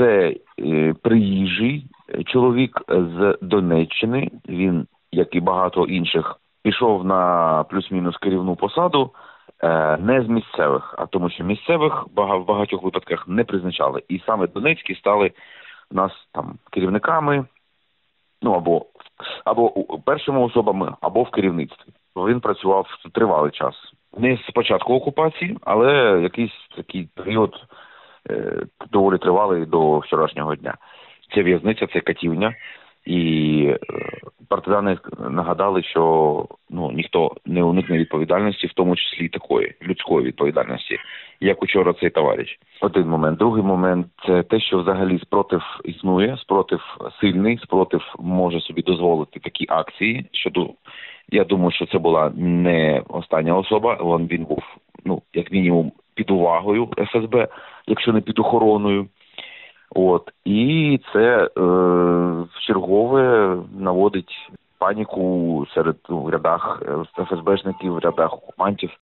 Це приїжджий чоловік з Донеччини. Він, як і багато інших, пішов на плюс-мінус керівну посаду не з місцевих, а тому що місцевих в багатьох випадках не призначали. І саме донецькі стали у нас там керівниками, або першими особами, або в керівництві. Він працював тривалий час. Не з початку окупації, але якийсь такий період доволі тривалий до вчорашнього дня. Це в'язниця, це катівня. І партизани нагадали, що ніхто не уникне відповідальності, в тому числі такої людської відповідальності, як учора цей товариш. Один момент. Другий момент – це те, що взагалі спротив існує, спротив сильний, спротив може собі дозволити такі акції. Я думаю, що це була не остання особа, він був, як мінімум, під увагою ФСБ, якщо не під охороною. І це вчергове наводить паніку в рядах ФСБшників, в рядах окупантів.